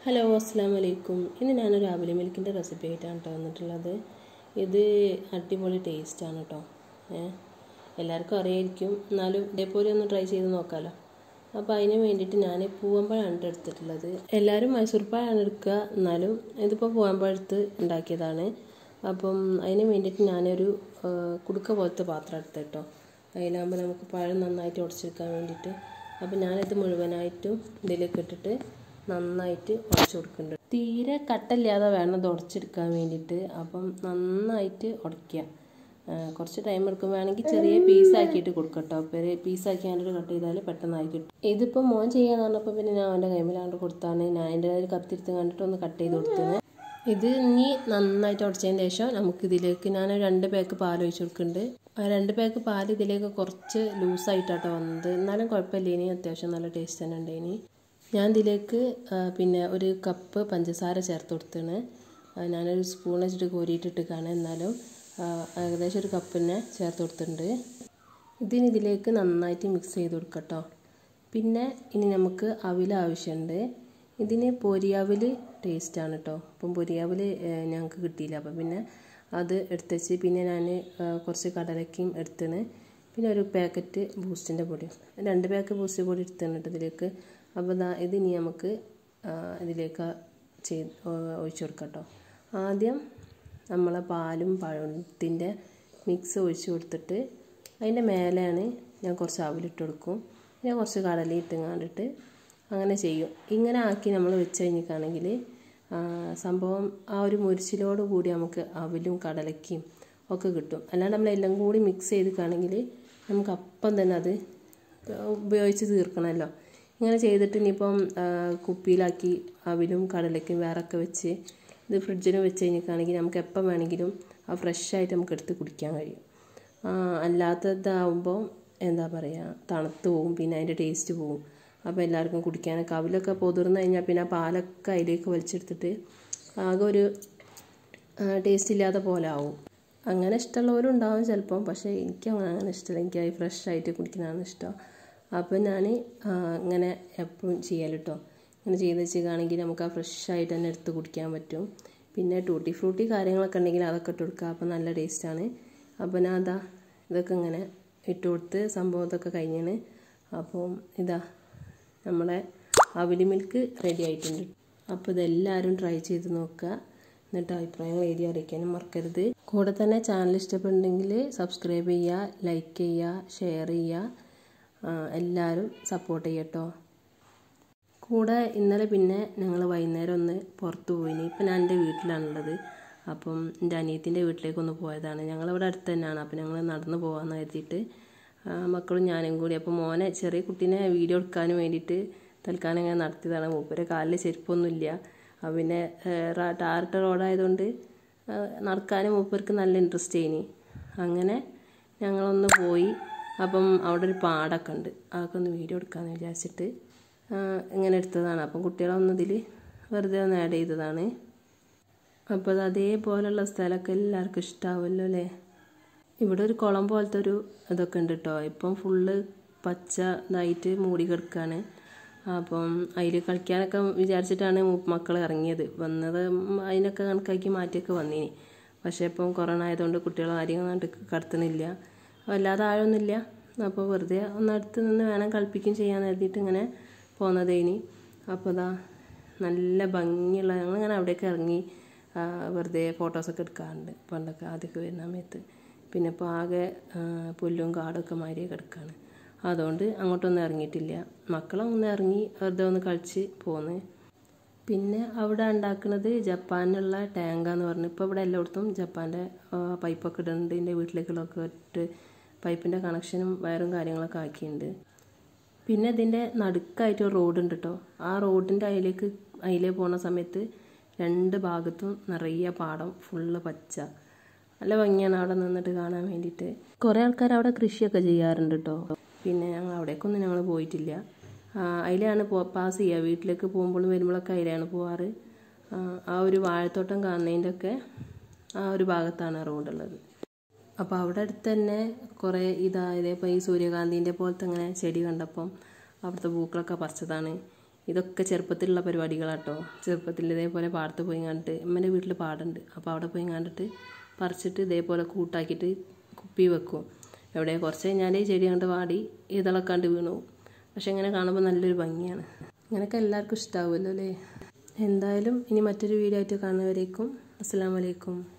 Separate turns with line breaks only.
Hello അസ്സലാമു അലൈക്കും. ഇന്ന് ഞാനൊരു അവിൽ മിൽക്കിൻ്റെ റെസിപ്പി ആയിട്ടാണ് കേട്ടോ വന്നിട്ടുള്ളത്. ഇത് അടിപൊളി ടേസ്റ്റാണ് കേട്ടോ. എല്ലാവർക്കും അറിയായിരിക്കും, എന്നാലും ഇതേപോലെ ഒന്ന് ട്രൈ ചെയ്ത് നോക്കാമല്ലോ. അപ്പോൾ അതിന് വേണ്ടിയിട്ട് ഞാൻ പൂവമ്പഴമാണ് എടുത്തിട്ടുള്ളത്. എല്ലാവരും മൈസൂർ പഴമാണ് എടുക്കുക, എന്നാലും ഇതിപ്പോൾ പൂവമ്പഴം എടുത്ത് ഉണ്ടാക്കിയതാണ്. അപ്പം അതിന് വേണ്ടിയിട്ട് ഞാനൊരു കുടുക്ക പോലത്തെ പാത്രം എടുത്ത് കേട്ടോ. അതിലാകുമ്പോൾ നമുക്ക് പഴം നന്നായിട്ട് ഉടച്ചെടുക്കാൻ വേണ്ടിയിട്ട്. അപ്പോൾ ഞാനിത് മുഴുവനായിട്ടും ഇതിലേക്ക് ഇട്ടിട്ട് നന്നായിട്ട് ഉടച്ചു കൊടുക്കുന്നുണ്ട്. തീരെ കട്ടല്ലാതെ വേണം ഇത് ഉടച്ചെടുക്കാൻ വേണ്ടിയിട്ട്. അപ്പം നന്നായിട്ട് ഉടയ്ക്കുക. കുറച്ച് ടൈം എടുക്കും. വേണമെങ്കിൽ ചെറിയ പീസാക്കിയിട്ട് കൊടുക്കട്ടോ. പീസാക്കി അതിൻ്റെ കട്ട് ചെയ്താൽ പെട്ടെന്നായി കിട്ടും. ഇതിപ്പോൾ മോൻ ചെയ്യാന്ന് പറഞ്ഞപ്പോൾ പിന്നെ ഞാൻ അവൻ്റെ കൈമിലാണ്ട് കൊടുത്താണ്. ഞാൻ എൻ്റെ ഒരു കത്തിരുത്ത് കണ്ടിട്ട് ഒന്ന് കട്ട് ചെയ്ത് കൊടുത്തത്. ഇത് ഇനി നന്നായിട്ട് ഉടച്ചതിന് ശേഷം നമുക്കിതിലേക്ക് ഞാൻ 2 പാക്ക് പാൽ ഒഴിച്ച് കൊടുക്കുന്നുണ്ട്. ആ 2 പാക്ക് പാൽ ഇതിലേക്ക് കുറച്ച് ലൂസായിട്ടാട്ടോ വന്നത്. എന്നാലും കുഴപ്പമില്ല, ഇനി അത്യാവശ്യം നല്ല ടേസ്റ്റ് തന്നെ ഉണ്ട്. ഇനി ഞാൻ ഇതിലേക്ക് പിന്നെ 1 കപ്പ് പഞ്ചസാര ചേർത്ത് കൊടുത്താണ്. ഞാനൊരു സ്പൂൺ വെച്ചിട്ട് കോരിയിട്ടിട്ടാണ്, എന്നാലും ഏകദേശം 1 കപ്പ് തന്നെ ചേർത്ത് കൊടുത്തിട്ടുണ്ട്. ഇതിലേക്ക് നന്നായിട്ട് മിക്സ് ചെയ്ത് കൊടുക്കട്ടോ. പിന്നെ ഇനി നമുക്ക് അവിൽ ആവശ്യമുണ്ട്. ഇതിന് പൊരിയാവിൽ ടേസ്റ്റാണ് കേട്ടോ. അപ്പം പൊരിയാവിൽ ഞങ്ങൾക്ക് കിട്ടിയില്ല, അപ്പം പിന്നെ അത് എടുത്തുവെച്ച് പിന്നെ ഞാൻ കുറച്ച് കടലക്കയും എടുത്തിന്. പിന്നെ 1 പാക്കറ്റ് ബൂസ്റ്റിൻ്റെ പൊടി, 2 പാക്ക് ബൂസ്റ്റ് പൊടി എടുത്താണ് ഇതിലേക്ക്. അപ്പോൾ ഇതിനി നമുക്ക് ഇതിലേക്ക് ഒഴിച്ചു കൊടുക്കാം കേട്ടോ. ആദ്യം നമ്മളെ പാലും പഴത്തിൻ്റെ മിക്സ് ഒഴിച്ച് കൊടുത്തിട്ട് അതിൻ്റെ മേലെയാണ് ഞാൻ കുറച്ച് അവിലിട്ട് കൊടുക്കും. പിന്നെ കുറച്ച് കടല ഇട്ടുങ്ങാണ്ടിട്ട് അങ്ങനെ ചെയ്യും. ഇങ്ങനെ ആക്കി നമ്മൾ വെച്ച് കഴിഞ്ഞിട്ടാണെങ്കിൽ സംഭവം ആ ഒരു മുരിച്ചിലോട് കൂടി നമുക്ക് അവിലും കടലക്കയും ഒക്കെ കിട്ടും. അല്ലാണ്ട് നമ്മളെല്ലാം കൂടി മിക്സ് ചെയ്തിട്ടാണെങ്കിൽ നമുക്ക് അപ്പം തന്നെ അത് ഉപയോഗിച്ച് തീർക്കണമല്ലോ. ഇങ്ങനെ ചെയ്തിട്ട് ഇനിയിപ്പം കുപ്പിയിലാക്കി അവിലും കടലയ്ക്കും വേറൊക്കെ വെച്ച് ഇത് ഫ്രിഡ്ജിൽ വെച്ച് കഴിഞ്ഞിട്ടാണെങ്കിൽ നമുക്ക് എപ്പം വേണമെങ്കിലും ആ ഫ്രഷായിട്ട് നമുക്ക് എടുത്ത് കുടിക്കാൻ കഴിയും. അല്ലാത്തതാവുമ്പോൾ എന്താ പറയുക, തണുത്ത് പോകും, പിന്നെ അതിൻ്റെ ടേസ്റ്റ് പോകും. അപ്പോൾ എല്ലാവർക്കും കുടിക്കാനൊക്കെ അവിലൊക്കെ പൊതിർന്ന് കഴിഞ്ഞാൽ പിന്നെ ആ പാലൊക്കെ അതിലേക്ക് വലിച്ചെടുത്തിട്ട് ആകെ ഒരു ടേസ്റ്റ് ഇല്ലാത്ത പോലെ ആവും. അങ്ങനെ ഇഷ്ടമുള്ളവരും ഉണ്ടാവും ചിലപ്പം, പക്ഷേ എനിക്ക് അങ്ങനെ ഇഷ്ടമില്ല. എനിക്ക് അത് ഫ്രഷായിട്ട് കുടിക്കുന്നതാണ് ഇഷ്ടം. അപ്പോൾ ഞാൻ ഇങ്ങനെ എപ്പോഴും ചെയ്യൽ കേട്ടോ. ഇങ്ങനെ ചെയ്ത് വെച്ചാണെങ്കിൽ നമുക്ക് ആ ഫ്രഷായിട്ട് തന്നെ എടുത്ത് കുടിക്കാൻ പറ്റും. പിന്നെ ടൂട്ടി ഫ്രൂട്ടി കാര്യങ്ങളൊക്കെ ഉണ്ടെങ്കിൽ അതൊക്കെ ഇട്ട് കൊടുക്കുക. അപ്പോൾ നല്ല ടേസ്റ്റാണ്. അപ്പോൾ ഞാൻ ഇതൊക്കെ ഇങ്ങനെ ഇട്ട് കൊടുത്ത് സംഭവം ഇതൊക്കെ കഴിഞ്ഞാണ്. അപ്പം നമ്മളെ അവിൽ മിൽക്ക് റെഡി ആയിട്ടുണ്ട്. അപ്പോൾ ഇതെല്ലാവരും ട്രൈ ചെയ്ത് നോക്കുക. എന്നിട്ട് അഭിപ്രായങ്ങൾ എഴുതി അറിയിക്കാനും മറക്കരുത്. കൂടെ തന്നെ ചാനൽ ഇഷ്ടപ്പെടുന്നുണ്ടെങ്കിൽ സബ്സ്ക്രൈബ് ചെയ്യുക, ലൈക്ക് ചെയ്യുക, ഷെയർ ചെയ്യുക. എല്ലാവരും സപ്പോർട്ട് ചെയ്യട്ടോ. കൂടെ ഇന്നലെ പിന്നെ ഞങ്ങൾ വൈകുന്നേരം ഒന്ന് പുറത്ത് പോയിന്. ഇപ്പം ഞാൻ എൻ്റെ വീട്ടിലാണുള്ളത്. അപ്പം എൻ്റെ അനിയത്തിൻ്റെ വീട്ടിലേക്കൊന്ന് പോയതാണ്. ഞങ്ങളിവിടെ അടുത്ത് തന്നെയാണ്. അപ്പം ഞങ്ങൾ നടന്ന് പോകാമെന്ന് കരുതിയിട്ട് മക്കളും ഞാനും കൂടി. അപ്പോൾ മോനെ ചെറിയ കുട്ടീനെ വീഡിയോ എടുക്കാനും വേണ്ടിയിട്ട് തൽക്കാലം ഇങ്ങനെ നടത്തിയതാണ്. മൂപ്പരെ കാലിൽ ചെരുപ്പൊന്നുമില്ല. പിന്നെ ടാറിട്ട റോഡായതുകൊണ്ട് നടക്കാനും മൂപ്പർക്ക് നല്ല ഇൻട്രസ്റ്റ് ആയിനി. അങ്ങനെ ഞങ്ങളൊന്ന് പോയി. അപ്പം അവിടെ ഒരു പാടൊക്കെ ഉണ്ട്, അതൊക്കെ ഒന്ന് വീഡിയോ എടുക്കാമെന്ന് വിചാരിച്ചിട്ട് ഇങ്ങനെ എടുത്തതാണ്. അപ്പം കുട്ടികളൊന്നും ഇതിൽ വെറുതെ ഒന്ന് ആഡ് ചെയ്തതാണ്. അപ്പോൾ അത് അതേപോലെയുള്ള സ്ഥലമൊക്കെ എല്ലാവർക്കും ഇഷ്ടമാവുമല്ലോ അല്ലേ. ഇവിടെ ഒരു കുളം പോലത്തെ ഒരു ഇതൊക്കെ ഉണ്ട് കേട്ടോ. ഇപ്പം ഫുള്ള് പച്ച ഇതായിട്ട് മൂടി കിടക്കുകയാണ്. അപ്പം അതിൽ കളിക്കാനൊക്കെ വിചാരിച്ചിട്ടാണ് മക്കൾ ഇറങ്ങിയത്. വന്നത് അതിനൊക്കെ കണക്കാക്കി മാറ്റിയൊക്കെ വന്നിനി. പക്ഷേ ഇപ്പം കൊറോണ ആയതുകൊണ്ട് കുട്ടികൾ ആരെയും കണ്ട് കടത്തുന്നില്ല, വല്ലാതെ ആഴമൊന്നുമില്ല. അപ്പോൾ വെറുതെ ഒന്നടുത്ത് നിന്ന് വേണം കളിപ്പിക്കുകയും ചെയ്യാൻ എഴുതിയിട്ട് ഇങ്ങനെ പോകുന്നതേനി. അപ്പോൾ നല്ല ഭംഗിയുള്ള ഞങ്ങളിങ്ങനെ അവിടെയൊക്കെ ഇറങ്ങി വെറുതെ ഫോട്ടോസൊക്കെ എടുക്കാറുണ്ട് പണ്ടൊക്കെ, ആദ്യമൊക്കെ വരുന്ന സമയത്ത്. പിന്നെ ഇപ്പോൾ ആകെ പുല്ലും കാടൊക്കെ മാതിരിയൊക്കെ കിടക്കുകയാണ്. അതുകൊണ്ട് അങ്ങോട്ടൊന്നും ഇറങ്ങിയിട്ടില്ല. മക്കളൊന്ന് ഇറങ്ങി വെറുതെ ഒന്ന് കളിച്ച് പോന്ന്. പിന്നെ അവിടെ ഉണ്ടാക്കുന്നത് ജപ്പാനിലുള്ള ടാങ്കാന്ന് പറഞ്ഞു. ഇപ്പോൾ ഇവിടെ എല്ലായിടത്തും ജപ്പാൻ്റെ പൈപ്പൊക്കെ ഇടുന്നുണ്ട്. എൻ്റെ വീട്ടിലേക്കുള്ളതൊക്കെ ഇട്ട് പൈപ്പിൻ്റെ കണക്ഷനും വയറും കാര്യങ്ങളൊക്കെ ആക്കിയിട്ടുണ്ട്. പിന്നെ ഇതിൻ്റെ നടുക്കായിട്ട് ഒരു റോഡുണ്ട് കേട്ടോ. ആ റോഡിൻ്റെ അതിലേ പോകുന്ന സമയത്ത് 2 ഭാഗത്തും നിറയെ പാടം, ഫുള്ള് പച്ച, നല്ല ഭംഗിയാണ് അവിടെ നിന്നിട്ട് കാണാൻ വേണ്ടിയിട്ട്. കുറേ ആൾക്കാർ അവിടെ കൃഷിയൊക്കെ ചെയ്യാറുണ്ട് കേട്ടോ. പിന്നെ അവിടേക്കൊന്നും ഞങ്ങൾ പോയിട്ടില്ല. അതിലാണ് പാസ് ചെയ്യുക. വീട്ടിലേക്ക് പോകുമ്പോഴും വരുമ്പോഴൊക്കെ അതിലാണ് പോവാറ്. ആ ഒരു വാഴത്തോട്ടം കാണുന്നതിൻ്റെ ഒക്കെ ആ ഒരു ഭാഗത്താണ് റോഡുള്ളത്. അപ്പോൾ അവിടെ അടുത്ത് തന്നെ കുറേ ഇതേപോലെ ഈ സൂര്യകാന്തിൻ്റെ പോലത്തെ അങ്ങനെ ചെടി കണ്ടപ്പം അവിടുത്തെ പൂക്കളൊക്കെ പറിച്ചതാണ്. ഇതൊക്കെ ചെറുപ്പത്തിലുള്ള പരിപാടികളാട്ടോ. ചെറുപ്പത്തിൽ ഇതേപോലെ പാടത്ത് പോയി കണ്ടിട്ട് അമ്മേൻ്റെ വീട്ടിൽ പാടുണ്ട്, അപ്പോൾ അവിടെ പോയി കണ്ടിട്ട് പറിച്ചിട്ട് ഇതേപോലെ കൂട്ടാക്കിയിട്ട് കുപ്പി വെക്കും. എവിടെ കുറച്ച് കഴിഞ്ഞാൽ ചെടി കണ്ട് വാടി ഇതളൊക്കെ കണ്ട് വീണു. പക്ഷെ ഇങ്ങനെ കാണുമ്പോൾ നല്ലൊരു ഭംഗിയാണ്. ഇങ്ങനെയൊക്കെ എല്ലാവർക്കും ഇഷ്ടമാവുമല്ലോ അല്ലേ. എന്തായാലും ഇനി മറ്റൊരു വീഡിയോ ആയിട്ട് കാണുന്നവരേക്കും അസ്സലാമു അലൈക്കും.